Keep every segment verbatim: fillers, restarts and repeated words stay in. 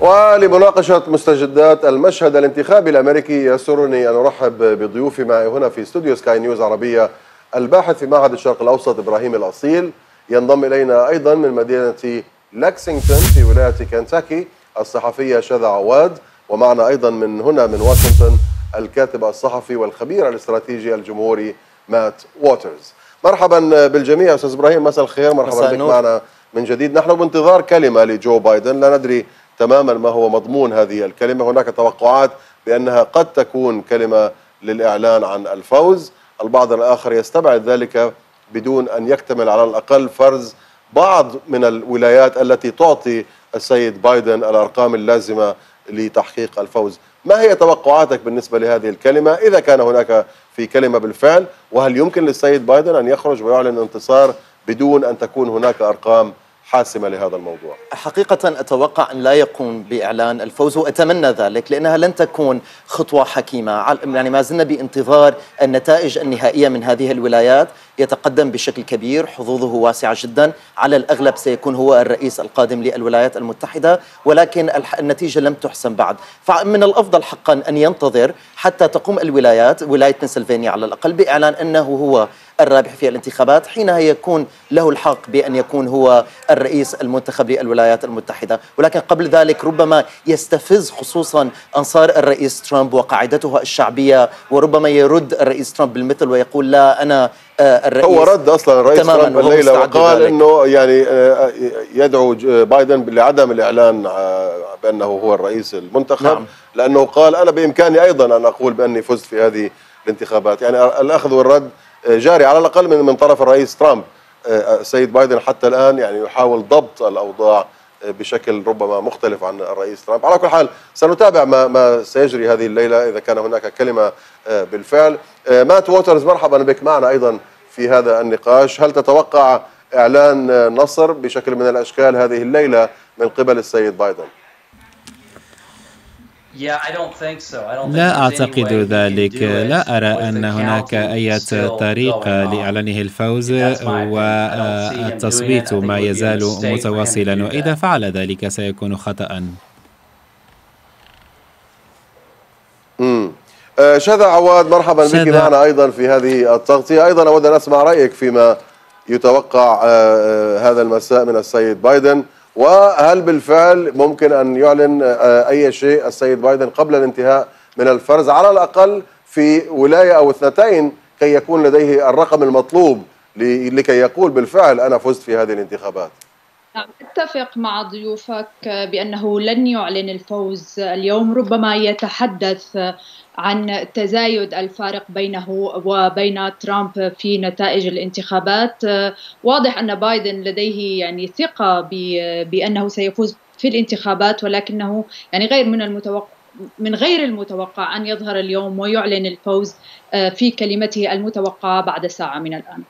ولمناقشة مستجدات المشهد الانتخابي الأمريكي يسرني أن أرحب بضيوفي معي هنا في استوديو سكاي نيوز عربية الباحث في معهد الشرق الأوسط إبراهيم الأصيل. ينضم إلينا أيضا من مدينة لكسينغتون في ولاية كنتاكي الصحفية شذى عواد، ومعنا أيضا من هنا من واشنطن الكاتب الصحفي والخبير الاستراتيجي الجمهوري مات ووترز. مرحبا بالجميع. أستاذ إبراهيم مساء الخير، مرحبا بك معنا من جديد. نحن بانتظار كلمة لجو بايدن، لا ندري تماما ما هو مضمون هذه الكلمة. هناك توقعات بأنها قد تكون كلمة للإعلان عن الفوز، البعض الآخر يستبعد ذلك بدون أن يكتمل على الأقل فرز بعض من الولايات التي تعطي السيد بايدن الأرقام اللازمة لتحقيق الفوز. ما هي توقعاتك بالنسبة لهذه الكلمة إذا كان هناك في كلمة بالفعل؟ وهل يمكن للسيد بايدن أن يخرج ويعلن انتصار بدون أن تكون هناك أرقام حاسمة لهذا الموضوع؟ حقيقة أتوقع أن لا يقوم بإعلان الفوز، وأتمنى ذلك لأنها لن تكون خطوة حكيمة. يعني ما زلنا بانتظار النتائج النهائية من هذه الولايات. يتقدم بشكل كبير، حظوظه واسعة جدا، على الأغلب سيكون هو الرئيس القادم للولايات المتحدة، ولكن النتيجة لم تحسم بعد. فمن الأفضل حقا أن ينتظر حتى تقوم الولايات، ولاية بنسلفانيا على الأقل، بإعلان أنه هو الرابح في الانتخابات. حينها يكون له الحق بأن يكون هو الرئيس المنتخب للولايات المتحدة. ولكن قبل ذلك ربما يستفز خصوصا أنصار الرئيس ترامب وقاعدته الشعبية، وربما يرد الرئيس ترامب بالمثل ويقول لا أنا الرئيس. هو رد أصلا الرئيس ترامب الليلة وقال أنه يعني يدعو بايدن لعدم الإعلان بأنه هو الرئيس المنتخب. نعم. لأنه قال أنا بإمكاني أيضا أن أقول بأني فزت في هذه الانتخابات. يعني الأخذ والرد جاري على الأقل من من طرف الرئيس ترامب. السيد بايدن حتى الآن يعني يحاول ضبط الأوضاع بشكل ربما مختلف عن الرئيس ترامب. على كل حال سنتابع ما ما سيجري هذه الليلة إذا كان هناك كلمة بالفعل. مات ووترز، مرحبا بك معنا أيضا في هذا النقاش. هل تتوقع إعلان نصر بشكل من الأشكال هذه الليلة من قبل السيد بايدن؟ لا أعتقد ذلك. لا أرى أن هناك أي طريقة لإعلانه الفوز، والتصويت ما يزال متواصلا، وإذا فعل ذلك سيكون خطأ. امم شذى عواد، مرحبا بك معنا أيضا في هذه التغطية. أيضا أود أن أسمع رأيك فيما يتوقع هذا المساء من السيد بايدن، وهل بالفعل ممكن أن يعلن أي شيء السيد بايدن قبل الانتهاء من الفرز على الأقل في ولاية أو اثنتين كي يكون لديه الرقم المطلوب لكي يقول بالفعل أنا فزت في هذه الانتخابات؟ أتفق مع ضيوفك بأنه لن يعلن الفوز اليوم. ربما يتحدث عن تزايد الفارق بينه وبين ترامب في نتائج الانتخابات. واضح أن بايدن لديه يعني ثقة بأنه سيفوز في الانتخابات، ولكنه يعني غير من المتوقع من غير المتوقع أن يظهر اليوم ويعلن الفوز في كلمته المتوقعة بعد ساعة من الآن.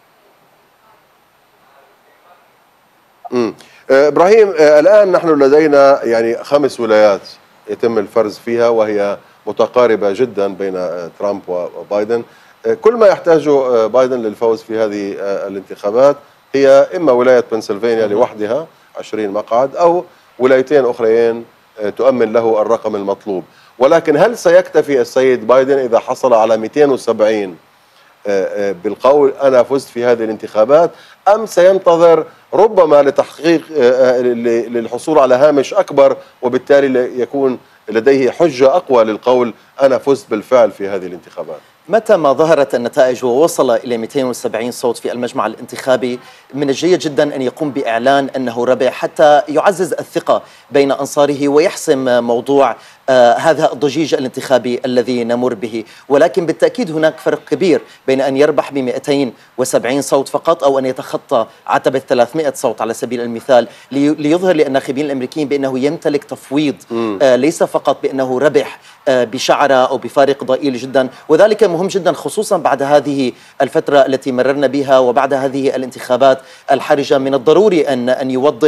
امم إبراهيم، الآن نحن لدينا يعني خمس ولايات يتم الفرز فيها، وهي متقاربة جدا بين ترامب وبايدن. كل ما يحتاجه بايدن للفوز في هذه الانتخابات هي إما ولاية بنسلفانيا لوحدها عشرين مقعد، أو ولايتين أخريين تؤمن له الرقم المطلوب. ولكن هل سيكتفي السيد بايدن إذا حصل على مئتين وسبعين بالقول أنا فزت في هذه الانتخابات، أم سينتظر ربما لتحقيق للحصول على هامش أكبر، وبالتالي يكون لديه حجة أقوى للقول أنا فزت بالفعل في هذه الانتخابات؟ متى ما ظهرت النتائج ووصل إلى مئتين وسبعين صوت في المجمع الانتخابي، من الجيد جدا أن يقوم بإعلان أنه ربح حتى يعزز الثقة بين أنصاره ويحسم موضوع آه هذا الضجيج الانتخابي الذي نمر به. ولكن بالتأكيد هناك فرق كبير بين أن يربح ب مئتين وسبعين صوت فقط أو أن يتخطى عتبة ثلاثمئة صوت على سبيل المثال، لي ليظهر للناخبين الأمريكيين بأنه يمتلك تفويض، آه ليس فقط بأنه ربح آه بشعرة أو بفارق ضئيل جدا. وذلك مهم جدا خصوصا بعد هذه الفترة التي مررنا بها وبعد هذه الانتخابات الحرجة. من الضروري أن أن يوضح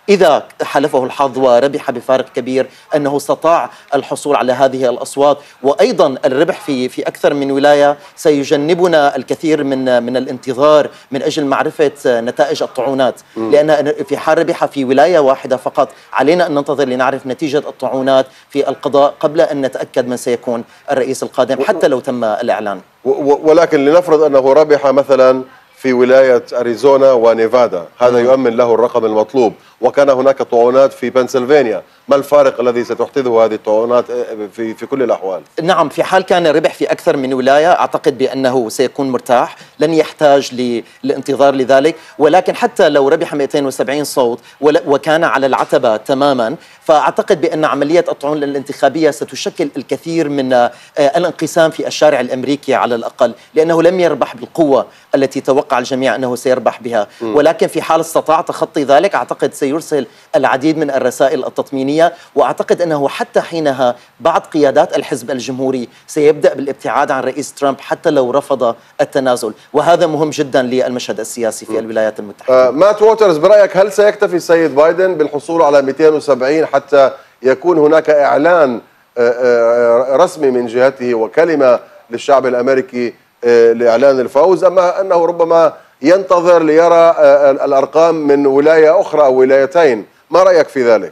إذا حلفه الحظ وربح بفارق كبير أنه استطاع الحصول على هذه الأصوات، وأيضا الربح في في أكثر من ولاية سيجنبنا الكثير من من الانتظار من أجل معرفة نتائج الطعونات، لأن في حال ربح في ولاية واحدة فقط علينا أن ننتظر لنعرف نتيجة الطعونات في القضاء قبل أن نتأكد من سيكون الرئيس القادم حتى لو تم الإعلان. ولكن لنفرض أنه ربح مثلا في ولاية أريزونا ونيفادا، هذا يؤمن له الرقم المطلوب، وكان هناك طعونات في بنسلفانيا، ما الفارق الذي ستحدثه هذه الطعونات في في كل الأحوال؟ نعم، في حال كان ربح في أكثر من ولاية أعتقد بأنه سيكون مرتاح، لن يحتاج للانتظار لذلك. ولكن حتى لو ربح مئتين وسبعين صوت وكان على العتبة تماما، فأعتقد بأن عملية الطعون الانتخابية ستشكل الكثير من الانقسام في الشارع الأمريكي على الأقل، لأنه لم يربح بالقوة التي توقع الجميع أنه سيربح بها. ولكن في حال استطاع تخطي ذلك أعتقد سيرسل العديد من الرسائل التطمينية، وأعتقد أنه حتى حينها بعض قيادات الحزب الجمهوري سيبدأ بالابتعاد عن رئيس ترامب حتى لو رفض التنازل، وهذا مهم جدا للمشهد السياسي في الولايات المتحدة. آه مات ووترز، برأيك هل سيكتفي السيد بايدن بالحصول على مئتين وسبعين حتى يكون هناك إعلان آه آه رسمي من جهته وكلمة للشعب الأمريكي آه لإعلان الفوز، أما أنه ربما ينتظر ليرى آه الأرقام من ولاية أخرى أو ولايتين؟ ما رأيك في ذلك؟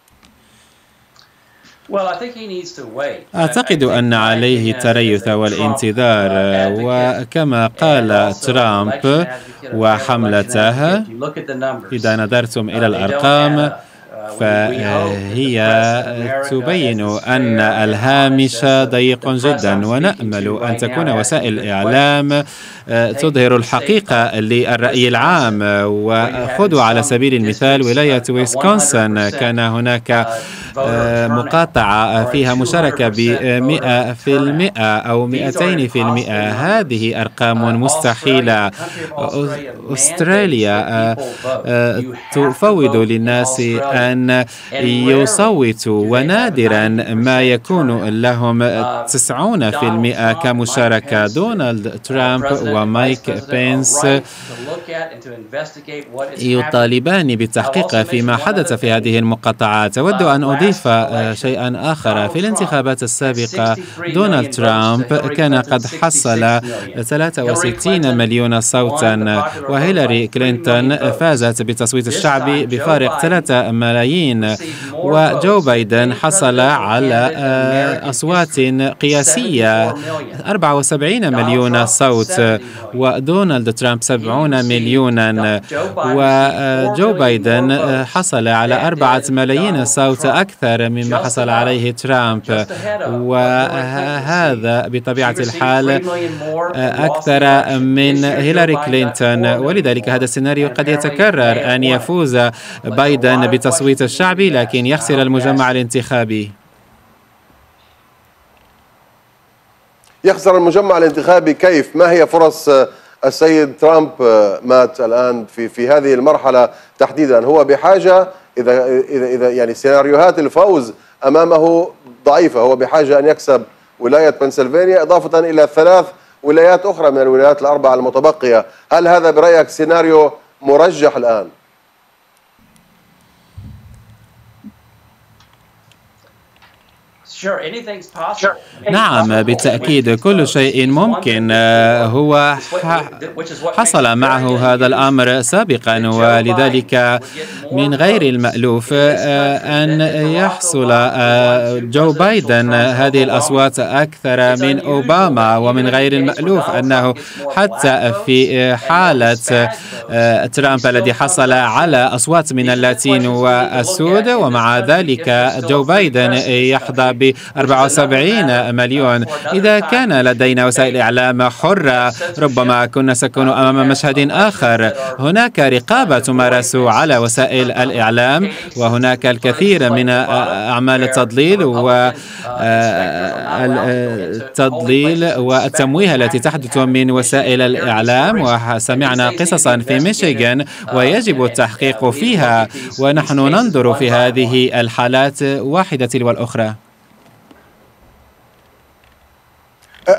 أعتقد أن عليه التريث والانتظار، وكما قال ترامب وحملته إذا نظرتم إلى الأرقام فهي تبين أن الهامش ضيق جدا، ونأمل أن تكون وسائل الإعلام تظهر الحقيقة للرأي العام. وخذوا على سبيل المثال ولاية ويسكونسن، كان هناك مقاطعة فيها مشاركة بمئة في المئة أو مئتين في المئة. هذه أرقام مستحيلة. أستراليا تفوض للناس أن يصوتوا، ونادرا ما يكون لهم تسعون في المئة كمشاركة. دونالد ترامب ومايك بينس يطالبان بالتحقيق فيما حدث في هذه المقاطعات. أود أن أضيف شيئا آخر. في الانتخابات السابقة دونالد ترامب كان قد حصل ثلاثة وستين مليون صوتا، وهيلاري كلينتون فازت بالتصويت الشعبي بفارق ثلاثة ملايين، وجو بايدن حصل على أصوات قياسية أربعة وسبعين مليون صوت، ودونالد ترامب سبعين مليونا، وجو بايدن حصل على أربعة ملايين صوت أكثر مما حصل عليه ترامب، وهذا بطبيعة الحال أكثر من هيلاري كلينتون. ولذلك هذا السيناريو قد يتكرر، أن يفوز بايدن بتصويت الشعبي لكن يخسر المجمع الانتخابي. يخسر المجمع الانتخابي كيف؟ ما هي فرص السيد ترامب مات الآن في في هذه المرحلة تحديدا؟ هو بحاجة، إذا إذا إذا يعني سيناريوهات الفوز أمامه ضعيفة، هو بحاجة أن يكسب ولاية بنسلفانيا إضافة إلى ثلاث ولايات أخرى من الولايات الأربعة المتبقية. هل هذا برأيك سيناريو مرجح الآن؟ نعم بالتأكيد، كل شيء ممكن. هو حصل معه هذا الأمر سابقا، ولذلك من غير المألوف أن يحصل جو بايدن هذه الأصوات أكثر من أوباما، ومن غير المألوف أنه حتى في حالة ترامب الذي حصل على أصوات من اللاتين والسود، ومع ذلك جو بايدن يحظى ب أربعة وسبعين مليون. إذا كان لدينا وسائل إعلام حرة ربما كنا سنكون أمام مشهد آخر. هناك رقابة تمارس على وسائل الإعلام، وهناك الكثير من أعمال التضليل والتضليل والتمويه التي تحدث من وسائل الإعلام، وسمعنا قصصا في ميشيغان ويجب التحقيق فيها، ونحن ننظر في هذه الحالات واحدة تلو الأخرى.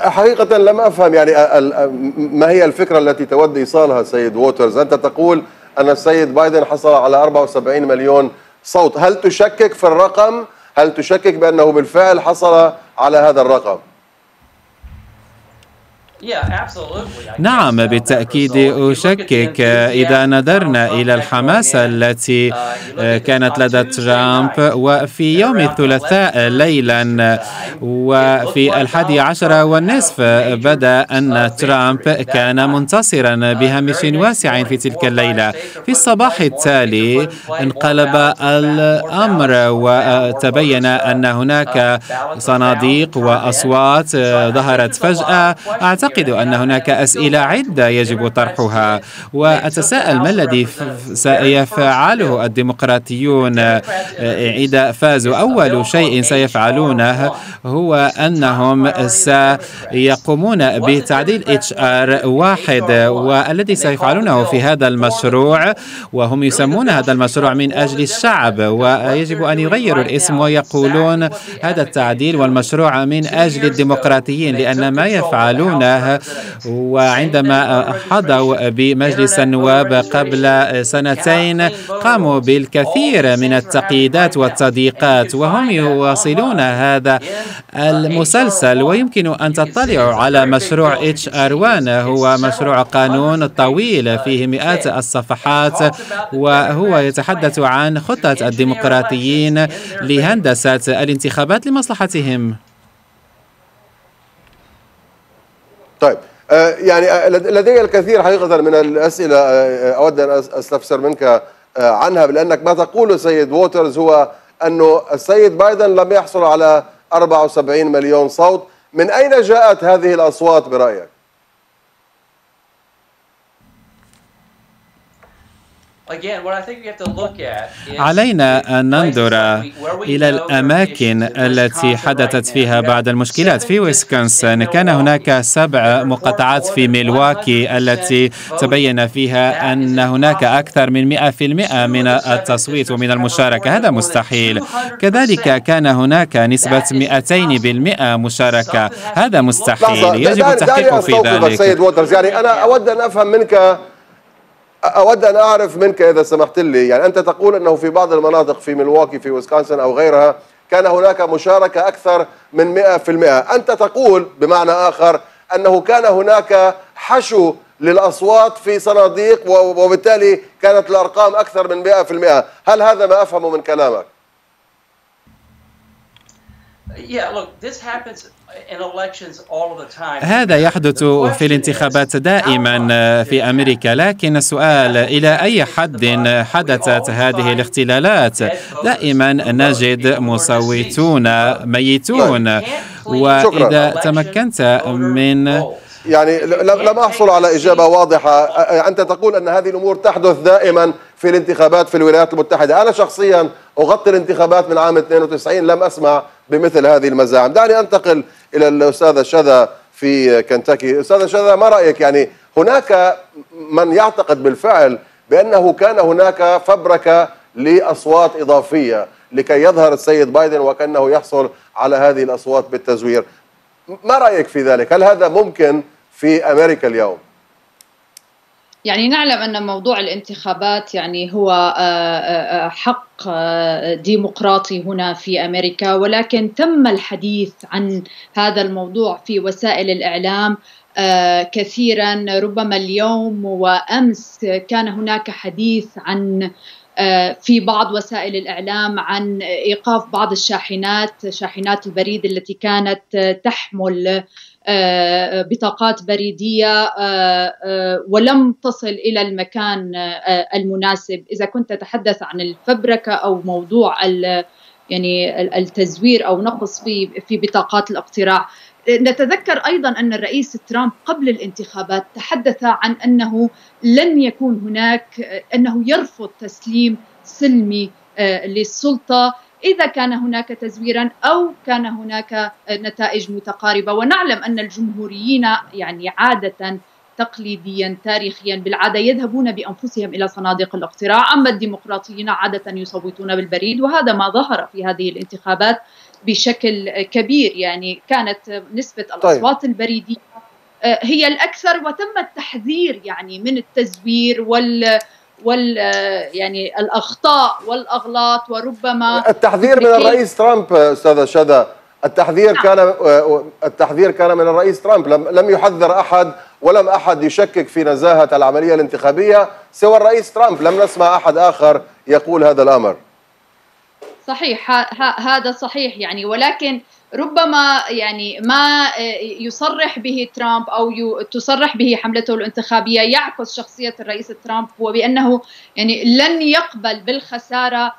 حقيقة لم أفهم يعني ما هي الفكرة التي تود إيصالها سيد ووترز. أنت تقول أن السيد بايدن حصل على أربعة وسبعين مليون صوت. هل تشكك في الرقم؟ هل تشكك بأنه بالفعل حصل على هذا الرقم؟ نعم بالتأكيد أشكك. إذا نظرنا إلى الحماسة التي كانت لدى ترامب، وفي يوم الثلاثاء ليلا وفي الحادي عشر والنصف بدا أن ترامب كان منتصرا بهامش واسع في تلك الليلة. في الصباح التالي انقلب الأمر وتبين أن هناك صناديق وأصوات ظهرت فجأة. أعتقد أن هناك أسئلة عدة يجب طرحها، وأتساءل ما الذي سيفعله الديمقراطيون إذا فازوا. أول شيء سيفعلونه هو أنهم سيقومون بتعديل إتش آر واحد، والذي سيفعلونه في هذا المشروع، وهم يسمون هذا المشروع من أجل الشعب، ويجب أن يغيروا الاسم ويقولون هذا التعديل والمشروع من أجل الديمقراطيين، لأن ما يفعلونه. وعندما حظوا بمجلس النواب قبل سنتين قاموا بالكثير من التقييدات والتضييقات، وهم يواصلون هذا المسلسل. ويمكن أن تطلعوا على مشروع إتش آر واحد، هو مشروع قانون طويل فيه مئات الصفحات، وهو يتحدث عن خطة الديمقراطيين لهندسة الانتخابات لمصلحتهم. طيب يعني لدي الكثير حقيقة من الأسئلة أود أن أستفسر منك عنها، لأنك ما تقوله سيد ووترز هو أنه السيد بايدن لم يحصل على أربعة وسبعين مليون صوت. من أين جاءت هذه الأصوات برأيك؟ علينا أن ننظر إلى الأماكن التي حدثت فيها بعض المشكلات. في ويسكونسن كان هناك سبع مقاطعات في ميلواكي التي تبين فيها أن هناك أكثر من مئة بالمئة من التصويت ومن المشاركة. هذا مستحيل. كذلك كان هناك نسبة مئتين بالمئة مشاركة. هذا مستحيل. يجب التحقيق في ذلك. سيد ووترز، يعني أنا أود أن أفهم منك أود أن أعرف منك إذا سمحت لي، يعني أنت تقول أنه في بعض المناطق في ميلواكي في ويسكونسن أو غيرها كان هناك مشاركة أكثر من مئة بالمئة. أنت تقول بمعنى آخر أنه كان هناك حشو للأصوات في صناديق وبالتالي كانت الأرقام أكثر من مئة بالمئة. هل هذا ما أفهمه من كلامك؟ هذا يحدث في الانتخابات دائما في أمريكا، لكن السؤال إلى أي حد حدثت هذه الاختلالات؟ دائما نجد مصوتون ميتون، وإذا تمكنت من يعني لم أحصل على إجابة واضحة. أنت تقول أن هذه الأمور تحدث دائما في الانتخابات في الولايات المتحدة. أنا شخصيا أغطي الانتخابات من عام اثنين وتسعين، لم أسمع بمثل هذه المزاعم. دعني أنتقل إلى الأستاذة شذا في كنتاكي. أستاذة شذا، ما رأيك؟ يعني هناك من يعتقد بالفعل بأنه كان هناك فبركة لأصوات إضافية لكي يظهر السيد بايدن وكأنه يحصل على هذه الأصوات بالتزوير. ما رأيك في ذلك؟ هل هذا ممكن في أمريكا اليوم؟ يعني نعلم أن موضوع الانتخابات يعني هو حق ديمقراطي هنا في أمريكا، ولكن تم الحديث عن هذا الموضوع في وسائل الإعلام كثيرا. ربما اليوم وأمس كان هناك حديث عن في بعض وسائل الإعلام عن إيقاف بعض الشاحنات شاحنات البريد التي كانت تحمل بطاقات بريدية ولم تصل إلى المكان المناسب. إذا كنت تتحدث عن الفبركة أو موضوع يعني التزوير أو نقص في في بطاقات الاقتراع، نتذكر أيضا أن الرئيس ترامب قبل الانتخابات تحدث عن أنه لن يكون هناك، أنه يرفض تسليم سلمي للسلطة إذا كان هناك تزويرا أو كان هناك نتائج متقاربة. ونعلم أن الجمهوريين يعني عادة تقليديا تاريخيا بالعادة يذهبون بأنفسهم إلى صناديق الاقتراع، أما الديمقراطيين عادة يصوتون بالبريد، وهذا ما ظهر في هذه الانتخابات بشكل كبير. يعني كانت نسبة الأصوات طيب. البريدية هي الأكثر، وتم التحذير يعني من التزوير وال وال يعني الأخطاء والأغلاط، وربما التحذير من الرئيس ترامب أستاذة شذى، التحذير نعم. كان التحذير كان من الرئيس ترامب، لم لم يحذر أحد ولم أحد يشكك في نزاهة العملية الانتخابية سوى الرئيس ترامب، لم نسمع أحد آخر يقول هذا الأمر. صحيح، هذا صحيح يعني، ولكن ربما يعني ما يصرح به ترامب أو تصرح به حملته الانتخابية يعكس شخصية الرئيس ترامب، وبأنه يعني لن يقبل بالخسارة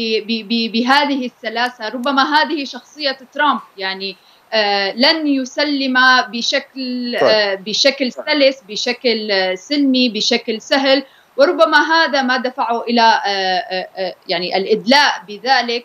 بهذه السلاسة. ربما هذه شخصية ترامب، يعني لن يسلم بشكل بشكل سلس، بشكل سلمي، بشكل سهل، وربما هذا ما دفعه إلى يعني الإدلاء بذلك.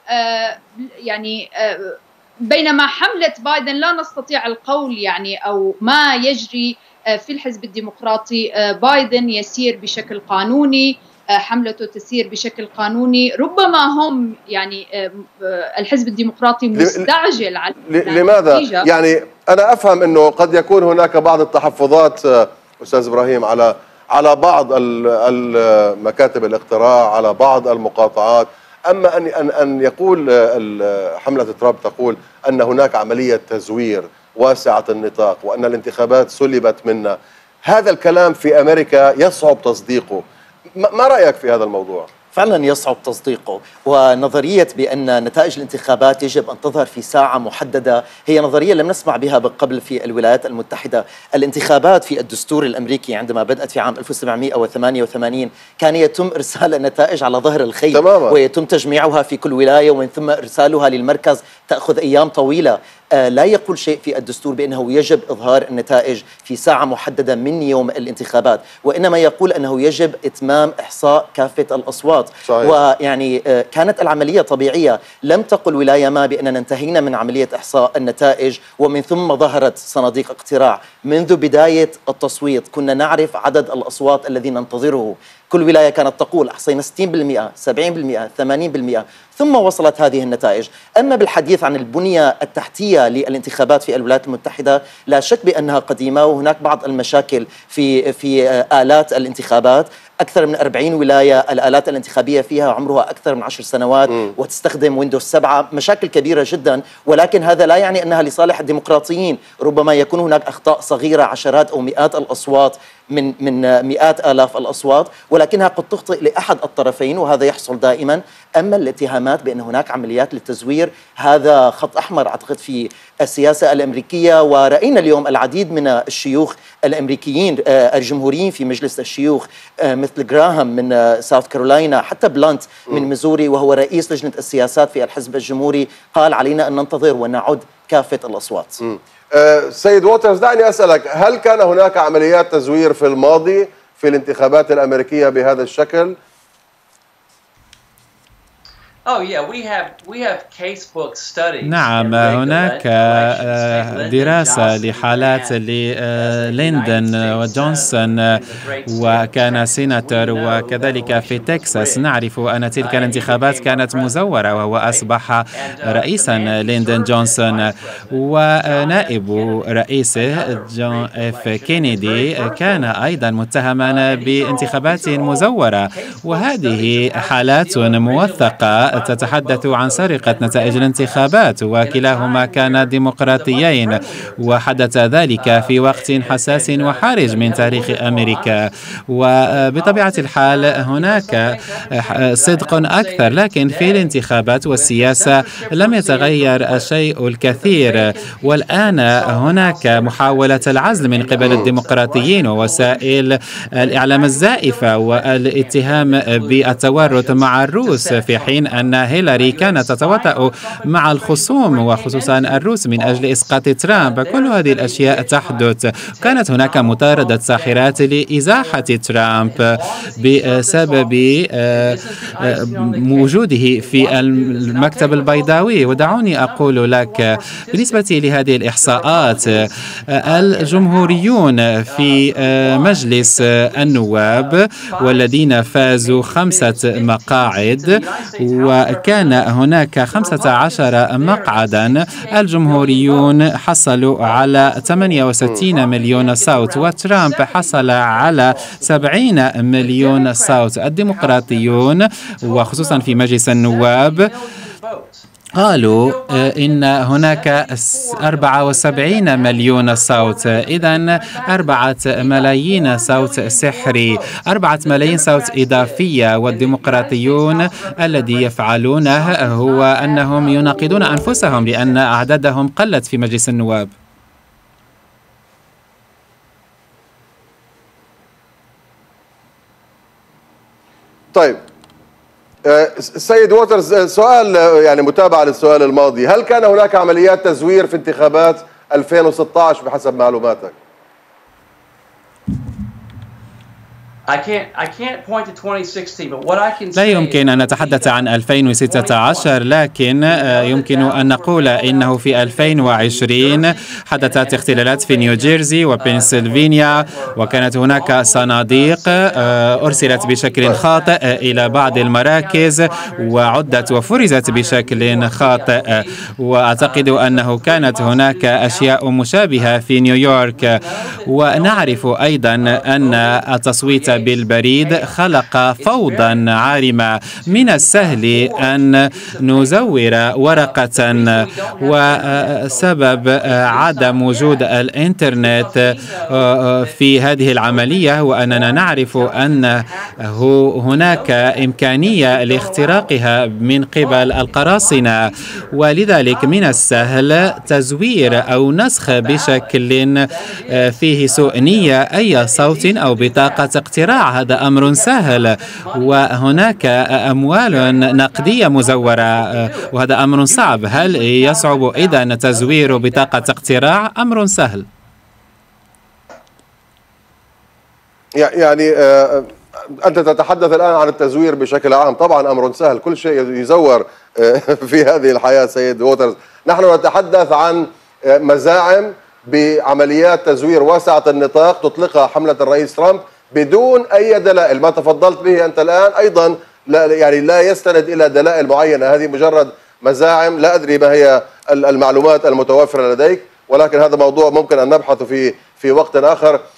يعني بينما حملة بايدن لا نستطيع القول يعني أو ما يجري في الحزب الديمقراطي، بايدن يسير بشكل قانوني، حملته تسير بشكل قانوني. ربما هم يعني الحزب الديمقراطي مستعجل على لماذا؟ يعني أنا أفهم أنه قد يكون هناك بعض التحفظات أستاذ إبراهيم على على بعض المكاتب الاقتراع، على بعض المقاطعات، أما أن أن أن يقول حملة ترامب تقول أن هناك عملية تزوير واسعة النطاق وأن الانتخابات سلبت منا، هذا الكلام في أمريكا يصعب تصديقه. ما رأيك في هذا الموضوع؟ فعلا يصعب تصديقه، ونظرية بأن نتائج الانتخابات يجب أن تظهر في ساعة محددة هي نظرية لم نسمع بها قبل في الولايات المتحدة. الانتخابات في الدستور الأمريكي عندما بدأت في عام ألف وسبعمئة وثمانية وثمانين كان يتم إرسال النتائج على ظهر الخيل تماما، ويتم تجميعها في كل ولاية ومن ثم إرسالها للمركز، تأخذ أيام طويلة. لا يقول شيء في الدستور بأنه يجب إظهار النتائج في ساعة محددة من يوم الانتخابات، وإنما يقول أنه يجب إتمام إحصاء كافة الأصوات. صحيح. ويعني كانت العملية طبيعية، لم تقل ولاية ما بأننا انتهينا من عملية إحصاء النتائج ومن ثم ظهرت صناديق اقتراع. منذ بداية التصويت كنا نعرف عدد الأصوات الذي ننتظره، كل ولاية كانت تقول أحصينا ستين بالمئة، سبعين بالمئة، ثمانين بالمئة، ثم وصلت هذه النتائج. أما بالحديث عن البنية التحتية للانتخابات في الولايات المتحدة لا شك بأنها قديمة، وهناك بعض المشاكل في في آلات الانتخابات. أكثر من أربعين ولاية الآلات الانتخابية فيها عمرها أكثر من عشر سنوات م. وتستخدم ويندوز سبعة، مشاكل كبيرة جدا، ولكن هذا لا يعني أنها لصالح الديمقراطيين. ربما يكون هناك أخطاء صغيرة، عشرات أو مئات الأصوات من من مئات آلاف الأصوات، ولكنها قد تخطئ لأحد الطرفين، وهذا يحصل دائما. أما الاتهامات بأن هناك عمليات للتزوير هذا خط أحمر أعتقد في السياسة الأمريكية، ورأينا اليوم العديد من الشيوخ الأمريكيين الجمهوريين في مجلس الشيوخ مثل جراهام من ساوث كارولاينا، حتى بلانت من ميزوري وهو رئيس لجنة السياسات في الحزب الجمهوري، قال علينا أن ننتظر ونعد كافة الأصوات. م. أه سيد ووترز، دعني أسألك، هل كان هناك عمليات تزوير في الماضي في الانتخابات الأمريكية بهذا الشكل؟ نعم، هناك دراسة لحالات لليندن وجونسون، وكان سيناتور، وكذلك في تكساس نعرف أن تلك الانتخابات كانت مزورة، وهو أصبح رئيسا ليندن جونسون، ونائب رئيسه جون اف كينيدي كان أيضا متهما بانتخابات مزورة. وهذه حالات موثقة تتحدث عن سرقة نتائج الانتخابات، وكلاهما كانا ديمقراطيين، وحدث ذلك في وقت حساس وحرج من تاريخ أمريكا. وبطبيعة الحال هناك صدق أكثر، لكن في الانتخابات والسياسة لم يتغير الشيء الكثير. والآن هناك محاولة العزل من قبل الديمقراطيين ووسائل الإعلام الزائفة والاتهام بالتورط مع الروس، في حين أن هيلاري كانت تتواطأ مع الخصوم وخصوصا الروس من أجل إسقاط ترامب. كل هذه الأشياء تحدث. كانت هناك مطاردة ساحرات لإزاحة ترامب بسبب وجوده في المكتب البيضاوي. ودعوني أقول لك بالنسبة لهذه الإحصاءات، الجمهوريون في مجلس النواب والذين فازوا خمسة مقاعد و وكان هناك خمسة عشر مقعدا. الجمهوريون حصلوا على ثمانية وستين مليون صوت وترامب حصل على سبعين مليون صوت. الديمقراطيون وخصوصا في مجلس النواب قالوا إن هناك أربعة وسبعين مليون صوت، إذن أربعة ملايين صوت سحري، أربعة ملايين صوت إضافية. والديمقراطيون الذي يفعلونه هو أنهم يناقضون أنفسهم لأن أعدادهم قلت في مجلس النواب. طيب السيد ووترز، سؤال يعني متابعة للسؤال الماضي، هل كان هناك عمليات تزوير في انتخابات ألفين وستة عشر بحسب معلوماتك؟ لا يمكن أن نتحدث عن ألفين وستة عشر، لكن يمكن أن نقول إنه في ألفين وعشرين حدثت اختلالات في نيوجيرسي وبنسلفانيا، وكانت هناك صناديق أرسلت بشكل خاطئ إلى بعض المراكز وعدت وفرزت بشكل خاطئ، وأعتقد أنه كانت هناك أشياء مشابهة في نيويورك. ونعرف أيضا أن التصويت بالبريد خلق فوضى عارمة. من السهل أن نزور ورقة، وسبب عدم وجود الإنترنت في هذه العملية هو أننا نعرف أن هناك إمكانية لاختراقها من قبل القراصنة، ولذلك من السهل تزوير أو نسخ بشكل فيه سوء نية أي صوت أو بطاقة اقتراع. هذا أمر سهل، وهناك أموال نقدية مزورة وهذا أمر صعب. هل يصعب إذن تزوير بطاقة اقتراع؟ أمر سهل. يعني أنت تتحدث الآن عن التزوير بشكل عام، طبعا أمر سهل، كل شيء يزور في هذه الحياة سيد ووترز. نحن نتحدث عن مزاعم بعمليات تزوير واسعة النطاق تطلقها حملة الرئيس ترامب بدون أي دلائل. ما تفضلت به أنت الآن أيضا لا يعني لا يستند إلى دلائل معينة، هذه مجرد مزاعم. لا أدري ما هي المعلومات المتوفرة لديك، ولكن هذا موضوع ممكن أن نبحث فيه في وقت آخر.